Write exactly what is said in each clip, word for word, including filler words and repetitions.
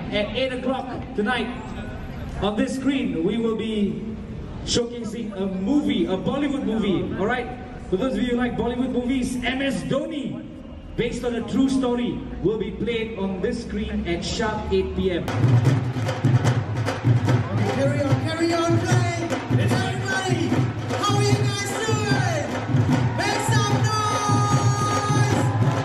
at eight o'clock tonight, on this screen, we will be showcasing a movie, a Bollywood movie, alright? For those of you who like Bollywood movies, M S Dhoni, based on a true story, will be played on this screen at sharp eight p m Carry on, carry on playing! Everybody, how are you guys doing? Make some noise!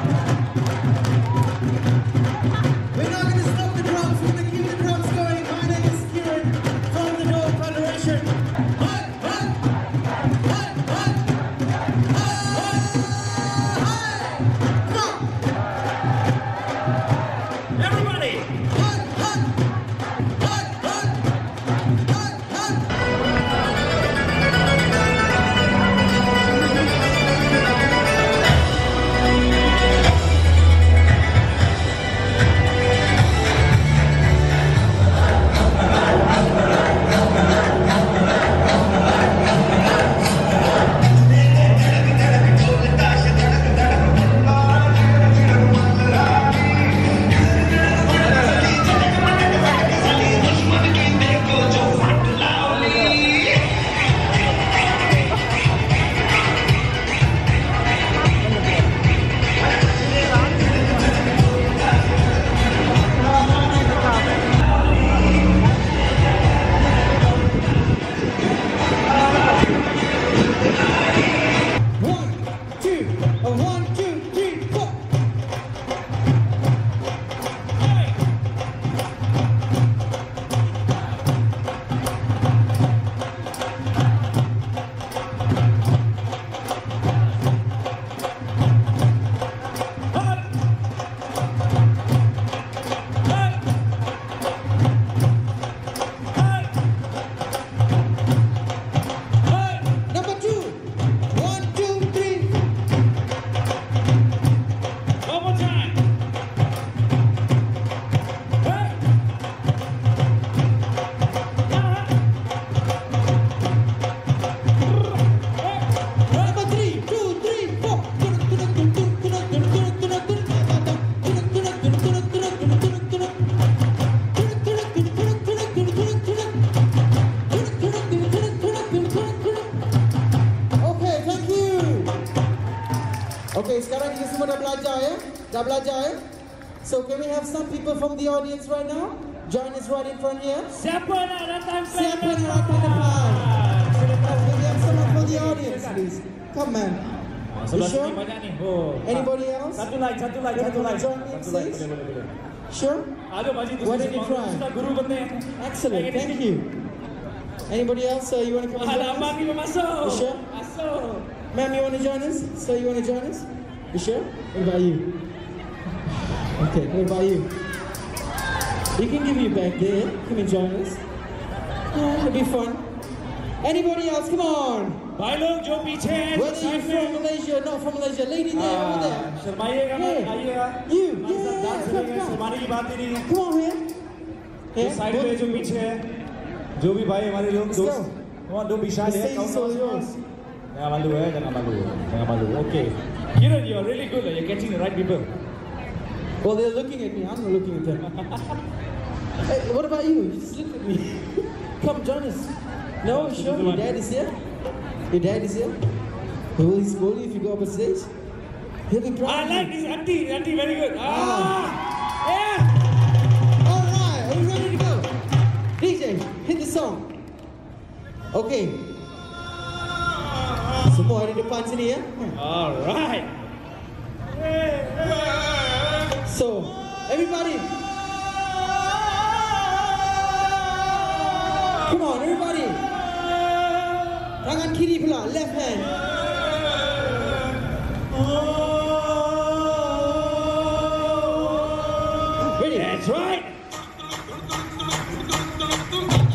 We're not going to stop the drums, we're going to keep the drums going. My name is Kieran from the Dole Federation. Hut, hut, hut, hut, hut, come on! Everybody! Hut, hut, hut, hut, hut, hut. One, two, a one, two, three, four. Number two. One, two, three. One more time. Hey. Number three, two, three, four. Okay, thank you. Okay, sekarang kita semua dah belajar ya? Dah belajar ya? So can we have some people from the audience right now? Join us right in front here. Siapa nak datang ke Siapa yang datang depan? Can we have someone from the audience, please? Come, man. You Sebelah sure? sini banyak ni. Oh. Anybody else? Satu line, satu line, You satu wanna line. join me, Satu line, please? boleh, boleh, boleh. Sure? Ada masih tu. Why don't you try? Sudah guru penting. Excellent, thank you. Anybody else? Uh, you want to come and join Alamak us? ni masuk. You sure? Masuk. Ma'am, you want to join us? Sir, you want to join us? You sure? What about you? Okay, what about you? You can give me back there. Come and join us. Yeah, it'll be fun. Anybody else? Come on. भाई लोग जो पीछे हैं, Whether you're from Malaysia or not from Malaysia, lady there, over there. शर्माइएगा मत, Hey, आइएगा। you, हमारे साथ yeah, dance come, करेंगे, come. शर्माने की बात ही नहीं है। Come on here. जो Here, साइड both पे of जो you. पीछे है, जो भी भाई हमारे लोग Let's दोस्त, go. वहाँ दो विशाल The है, stage is all yours. jangan malu eh, jangan malu, jangan malu. Okay, Kiran, you're really good. You're catching the right people. Well, they're looking at me. I'm not looking at them. Hey, what about you? You just look at me. Come, join us. No, sure. Your dad is here. Your dad is here. Will he scold you if you go up on stage? He'll be proud I of like you. this auntie. Auntie, very good. Ah, Ah. yeah. All right, are we ready to go? D J, hit the song. Okay. Semua ada depan sini ya. All right. So, everybody. Come on, everybody. Tangan kiri pula, left hand. Ready? That's right.